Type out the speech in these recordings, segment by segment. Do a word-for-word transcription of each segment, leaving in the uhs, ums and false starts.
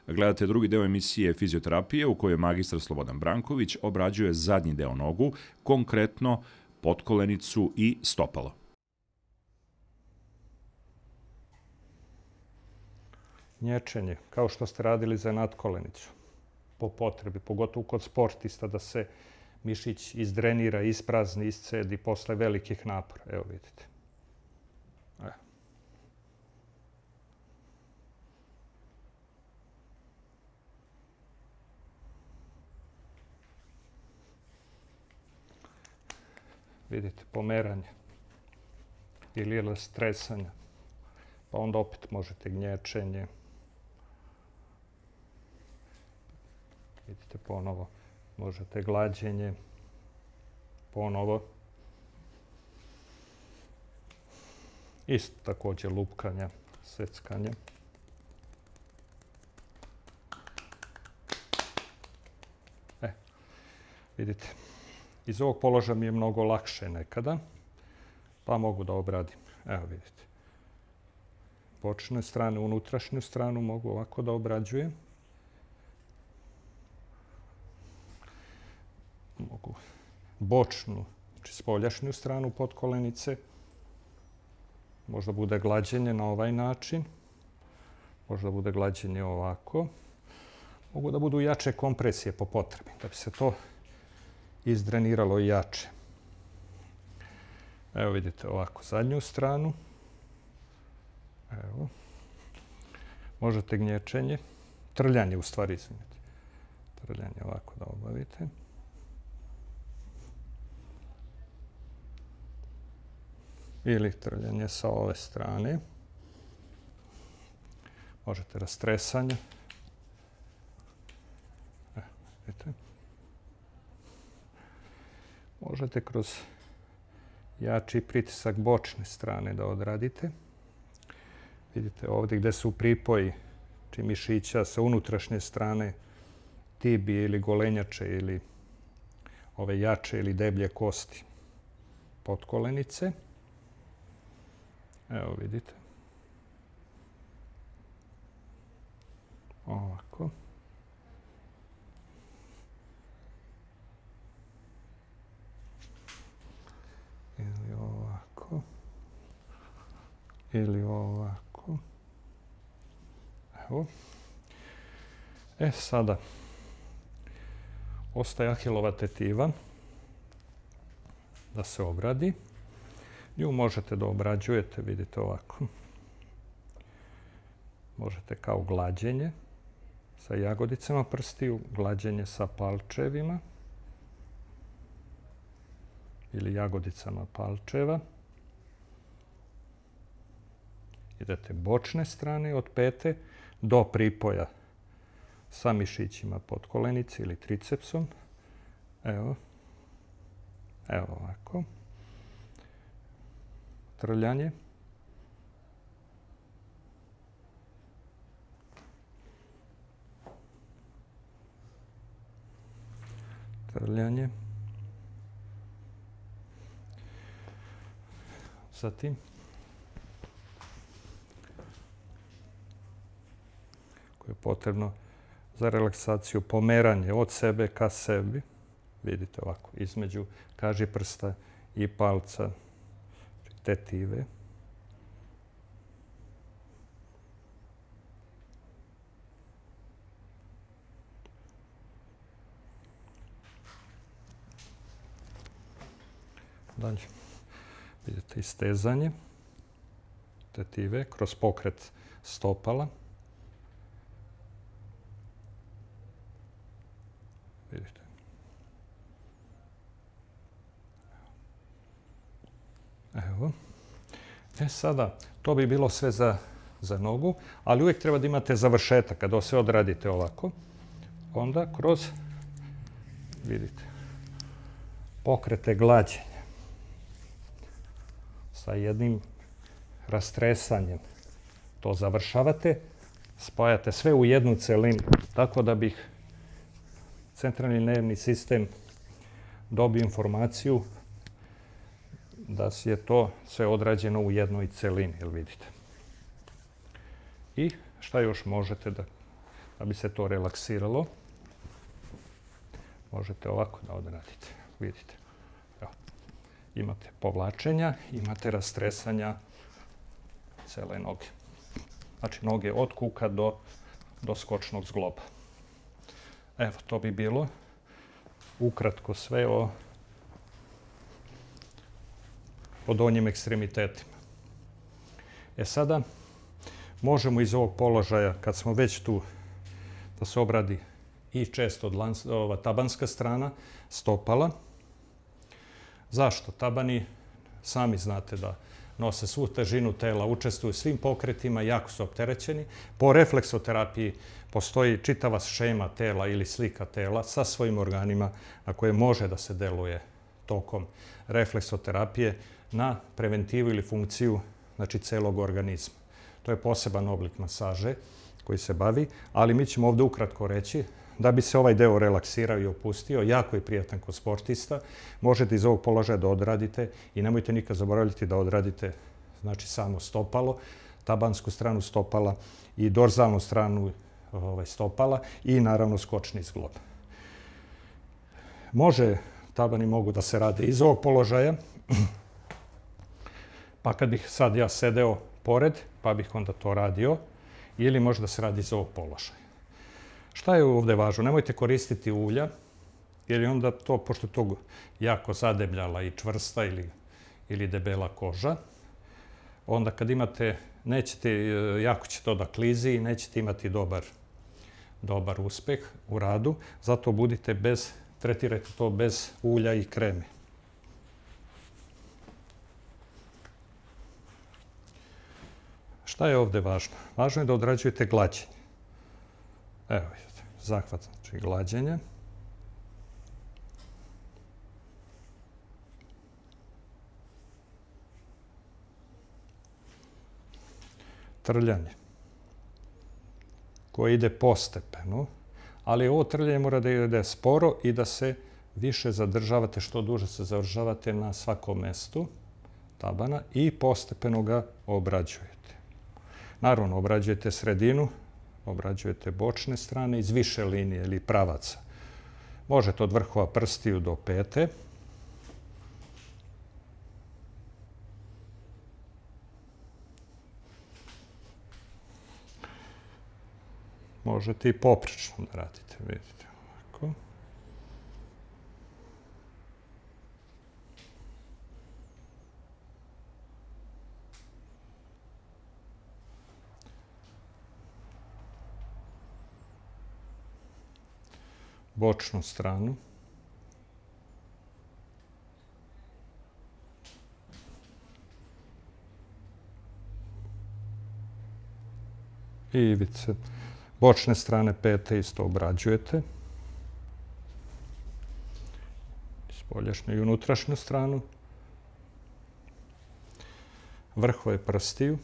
Gledate drugi deo emisije Fizioterapije u kojoj magistar Slobodan Branković obrađuje zadnji deo nogu, konkretno potkolenicu i stopalo. Nječenje, kao što ste radili za nadkolenicu, po potrebi, pogotovo kod sportista, da se mišić izdrenira, isprazni, iscedi posle velikih napora. Evo vidite. Evo. Vidite, pomeranje ili stresanje. Pa onda opet možete gnječenje. Vidite, ponovo možete glađenje. Ponovo. Isto također lupkanja, seckanja. E, vidite, iz ovog položaja mi je mnogo lakše nekada, pa mogu da obradim. Evo vidite. Bočne strane, unutrašnju stranu mogu ovako da obrađujem. Mogu bočnu, znači spoljašnju stranu potkolenice. Možda bude glađenje na ovaj način. Možda bude glađenje ovako. Mogu da budu jače kompresije po potrebi, da bi se to izdreniralo jače. Evo vidite ovako zadnju stranu. Evo. Možete gnječenje. Trljanje u stvari, izvinite. Trljanje ovako da obavite. Ili trljanje sa ove strane. Možete rastresanje. Evo, vidite. Možete kroz jači pritisak bočne strane da odradite. Vidite ovdje gdje su pripoji mišića sa unutrašnje strane tibije ili golenjače ili ove jače ili deblje kosti potkolenice. Evo vidite. Ovako. Ili ovako. Ili ovako. Evo. E sada ostaje ahilova tetiva da se obradi. Nju možete da obrađujete, vidite ovako. Možete kao glađenje sa jagodicama prstiju, glađenje sa palčevima ili jagodicama palčeva. Idete bočne strane od pete do pripoja sa mišićima potkolenice ili tricepsom. Evo. Evo ovako. Trljanje. Trljanje. Zatim koje je potrebno za relaksaciju, pomeranje od sebe ka sebi. Vidite ovako, između kažiprsta i palca tetive. Dalje. Vidite istezanje tetive kroz pokret stopala. Vidite. Evo. E sada, to bi bilo sve za, za nogu, ali uvijek treba da imate završetak. Kada sve odradite ovako, onda kroz, vidite, pokrete glađenja sa jednim rastresanjem to završavate, spajate sve u jednu celinu, tako da bi centralni nervni sistem dobio informaciju da je to sve odrađeno u jednoj celini, jel vidite. I šta još možete da Da bi se to relaksiralo, možete ovako da odradite. Vidite. Evo. Imate povlačenja, imate rastresanja cele noge. Znači noge od kuka do, do skočnog zgloba. Evo, to bi bilo ukratko sve o, o donjim ekstremitetima. E sada, možemo iz ovog položaja, kad smo već tu, da se obradi i često ova tabanska strana stopala. Zašto? Tabani, sami znate da nose svu težinu tela, učestvuju svim pokretima, jako su opterećeni. Po refleksoterapiji postoji čitava šema tela ili slika tela sa svojim organima na koje može da se deluje tokom refleksoterapije na preventivu ili funkciju, znači celog organizma. To je poseban oblik masaže koji se bavi, ali mi ćemo ovdje ukratko reći da bi se ovaj deo relaksirao i opustio, jako je prijatan kod sportista, možete iz ovog položaja da odradite i nemojte nikad zaboravljati da odradite znači samo stopalo, tabansku stranu stopala i dorzalnu stranu ovaj, stopala i naravno skočni zglob. Može, tabani mogu da se rade iz ovog položaja, pa kad bih sad ja sedeo pored, pa bih onda to radio, ili može da se radi iz ovog položaja. Šta je ovdje važno? Nemojte koristiti ulja, jer je onda to, pošto je to jako zadebljala i čvrsta ili, ili debela koža, onda kad imate, nećete, jako će to da klizi i nećete imati dobar, dobar uspeh u radu, zato budite bez, tretirajte to bez ulja i kreme. Šta je ovdje važno? Važno je da odrađujete glađenje. Evo vidite, zahvat znači glađenje. Trljanje koje ide postepeno, ali ovo trljanje mora da ide sporo i da se više zadržavate, što duže se zadržavate na svakom mestu tabana i postepeno ga obrađujete. Naravno, obrađujete sredinu, obrađujete bočne strane iz više linije ili pravaca. Možete od vrhova prstiju do pete. Možete i poprečno da radite, vidite ovako. Bočnu stranu. I ivice. Bočne strane pete isto obrađujete. Spoljašnju i unutrašnju stranu. Vrhove prstiju.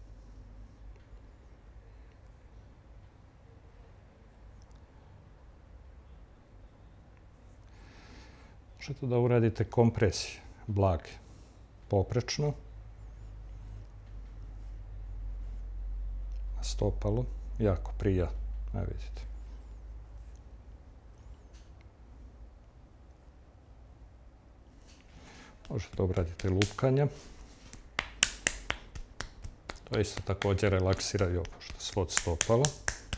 Možete da uradite kompresije, blage, poprečno, stopalo, jako prijatno, ne vidite. Možete da uradite lupkanja. To isto također relaksira i opušta svod stopala.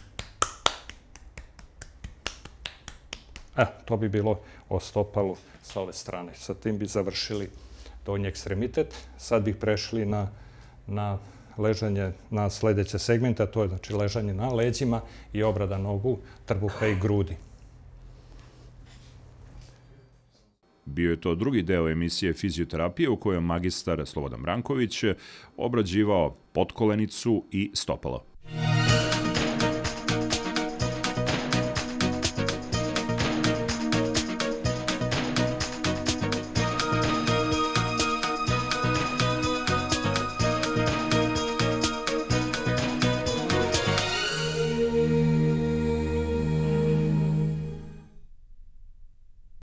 E, to bi bilo o stopalu sa ove strane. Sa tim bi završili donji ekstremitet. Sad bih prešli na, na ležanje na sljedeće segmente, a to je znači ležanje na leđima i obrada nogu, trbuha i grudi. Bio je to drugi deo emisije Fizioterapije u kojoj magistar Slobodan Branković obrađivao potkolenicu i stopalo.